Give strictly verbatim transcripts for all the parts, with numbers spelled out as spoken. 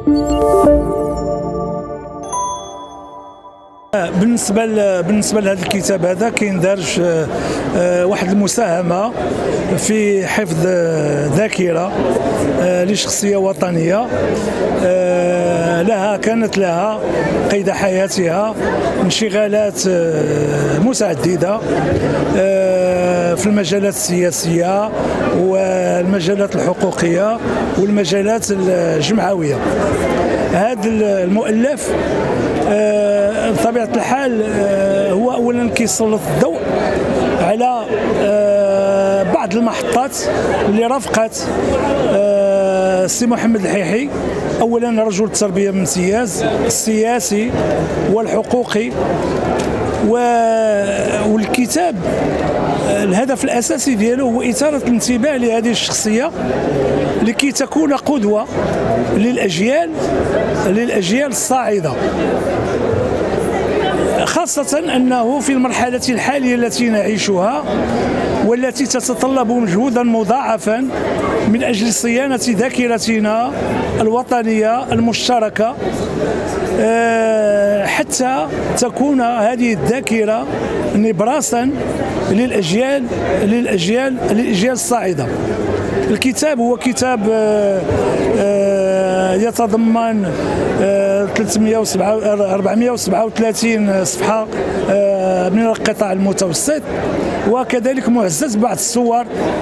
بالنسبه بالنسبه لهذا الكتاب هذا كاين دارج واحد المساهمه في حفظ ذاكره لشخصيه وطنيه لها كانت لها قيد حياتها انشغالات متعدده في المجالات السياسيه والمجالات الحقوقيه والمجالات الجمعويه. هذا المؤلف بطبيعه الحال هو اولا كيسلط الضوء على بعض المحطات اللي رافقت السي محمد الحيحي. اولا رجل التربيه بامتياز، السياسي والحقوقي، والكتاب الهدف الاساسي ديالو هو اثاره الانتباه لهذه الشخصيه لكي تكون قدوه للاجيال للاجيال الصاعده، خاصة أنه في المرحلة الحالية التي نعيشها والتي تتطلب مجهودا مضاعفا من أجل صيانة ذاكرتنا الوطنية المشتركة حتى تكون هذه الذاكرة نبراسا للأجيال للأجيال للأجيال الصاعدة. الكتاب هو كتاب يتضمن أربعمائة وسبعة وثلاثين صفحة من القطاع المتوسط، وكذلك معزز بعض الصور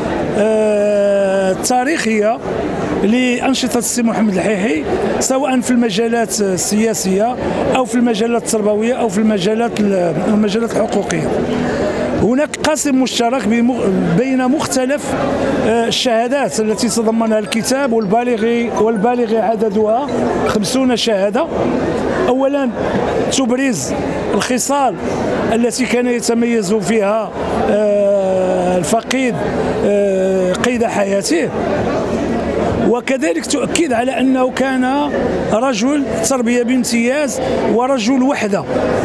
التاريخية لأنشطة السي محمد الحيحي سواء في المجالات السياسية أو في المجالات التربوية أو في المجالات المجالات الحقوقية. هناك قاسم مشترك بين مختلف الشهادات التي تضمنها الكتاب والبالغ والبالغ عددها خمسون شهادة. أولا تبرز الخصال التي كان يتميز فيها الفقيد قيد حياته، وكذلك تؤكد على أنه كان رجل تربية بامتياز ورجل وحدة،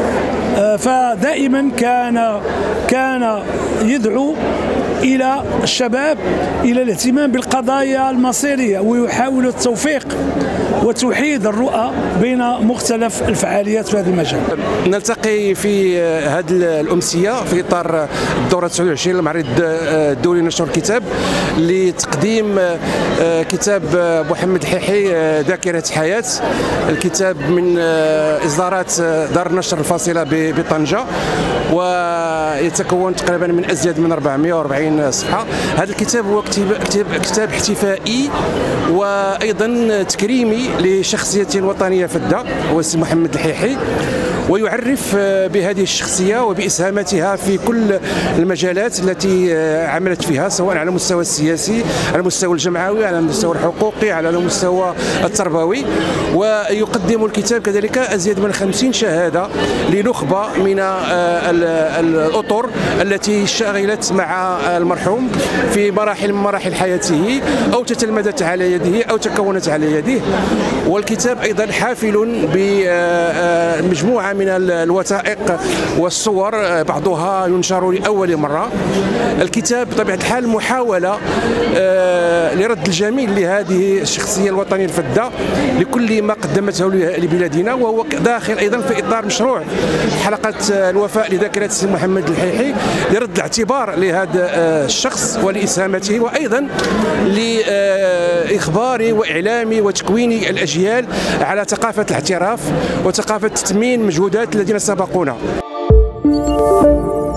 فدائما كان كان يدعو إلى الشباب إلى الاهتمام بالقضايا المصيرية ويحاول التوفيق وتوحيد الرؤى بين مختلف الفعاليات في هذا المجال. نلتقي في هذه الأمسية في إطار الدورة تسعة وعشرين للمعرض الدولي لنشر الكتاب لتقديم كتاب محمد الحيحي ذاكرة حياة. الكتاب من إصدارات دار النشر الفاصلة بطنجة ويتكون تقريبا من أزيد من أربعمائة وأربعين صفحة. هذا الكتاب هو كتاب كتاب احتفائي وأيضا تكريمي لشخصية وطنية فذة هو السي محمد الحيحي، ويعرف بهذه الشخصية وبإسهاماتها في كل المجالات التي عملت فيها سواء على المستوى السياسي، على المستوى الجمعوي، على المستوى الحقوقي، على المستوى التربوي. ويقدم الكتاب كذلك أزيد من خمسين شهادة لنخبة من الأطر التي اشتغلت مع المرحوم في مراحل من مراحل حياته أو تتلمذت على يده أو تكونت على يده. والكتاب أيضا حافل بمجموعة من الوثائق والصور بعضها ينشر لأول مرة. الكتاب بطبيعة الحال محاولة لرد الجميل لهذه الشخصية الوطنية الفذة لكل ما قدمته لبلادنا، وهو داخل أيضا في إطار مشروع حلقة الوفاء لذاكرة السي محمد الحيحي لرد الاعتبار لهذا الشخص ولإسهامته، وأيضا لإخبار وإعلام وتكوين الأجيال على ثقافة الاعتراف وثقافة تثمين مجهودات الذين سبقونا.